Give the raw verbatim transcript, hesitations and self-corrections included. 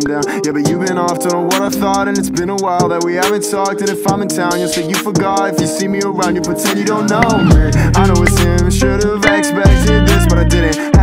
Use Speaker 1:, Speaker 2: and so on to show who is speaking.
Speaker 1: down. Yeah, but you've been off, don't know what I thought, and it's been a while that we haven't talked. And if I'm in town, you'll say you forgot. If you see me around, you pretend you don't know me. I know it's him, should've expected this, but I didn't.